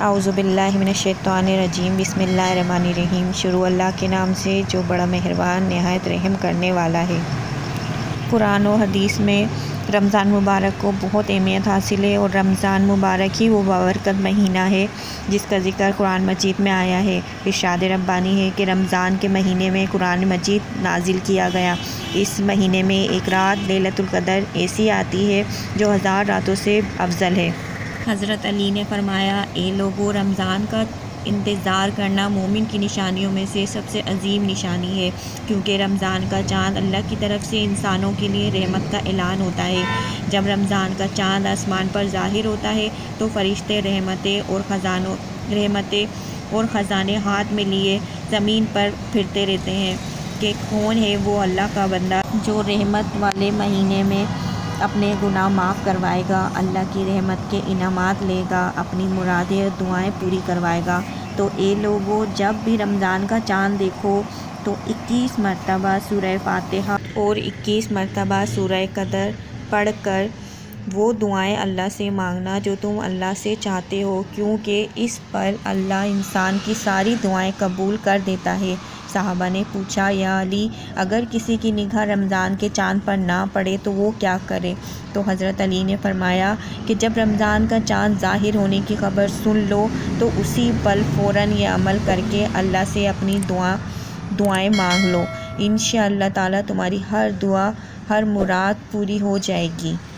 اعوذ باللہ من الشیطان الرجیم بسم اللہ الرحمن الرحیم۔ شروع اللہ کے نام سے جو بڑا مہربان نہایت رحم کرنے والا ہے۔ قرآن و حدیث میں رمضان مبارک کو بہت اہمیت حاصل ہے، اور رمضان مبارک ہی وہ بابرکت مہینہ ہے جس کا ذکر قرآن مجید میں آیا ہے۔ ارشاد ربانی ہے کہ رمضان کے مہینے میں قرآن مجید نازل کیا گیا۔ اس مہینے میں ایک رات لیلۃ القدر ایسی آتی ہے جو 1000 راتوں سے افضل ہے۔ حضرت علی نے فرمایا، اے لوگو، رمضان کا انتظار کرنا مومن کی نشانیوں میں سے سب سے عظیم نشانی ہے، کیونکہ رمضان کا چاند اللہ کی طرف سے انسانوں کے لیے رحمت کا اعلان ہوتا ہے۔ جب رمضان کا چاند آسمان پر ظاہر ہوتا ہے تو فرشتے رحمتیں اور خزانے ہاتھ میں لیے زمین پر پھرتے رہتے ہیں کہ کون ہے وہ اللہ کا بندہ جو رحمت والے مہینے میں اپنے گناہ معاف کروائے گا، اللہ کی رحمت کے انعامات لے گا، اپنی مرادیں دعائیں پوری کروائے گا۔ تو اے لوگو، جب بھی رمضان کا چاند دیکھو تو 21 مرتبہ سورہ فاتحہ اور 21 مرتبہ سورہ قدر پڑھ کر وہ دعائیں اللہ سے مانگنا جو تم اللہ سے چاہتے ہو، کیونکہ اس پر اللہ انسان کی ساری دعائیں قبول کر دیتا ہے۔ صحابہ نے پوچھا، یا علی، اگر کسی کی نگاہ رمضان کے چاند پر نہ پڑے تو وہ کیا کرے؟ تو حضرت علی نے فرمایا کہ جب رمضان کا چاند ظاہر ہونے کی خبر سن لو تو اسی پل فوراً یہ عمل کر کے اللہ سے اپنی دعائیں مانگ لو، انشاءاللہ تعالیٰ تمہاری ہر دعا، ہر مراد پوری ہو جائے گی۔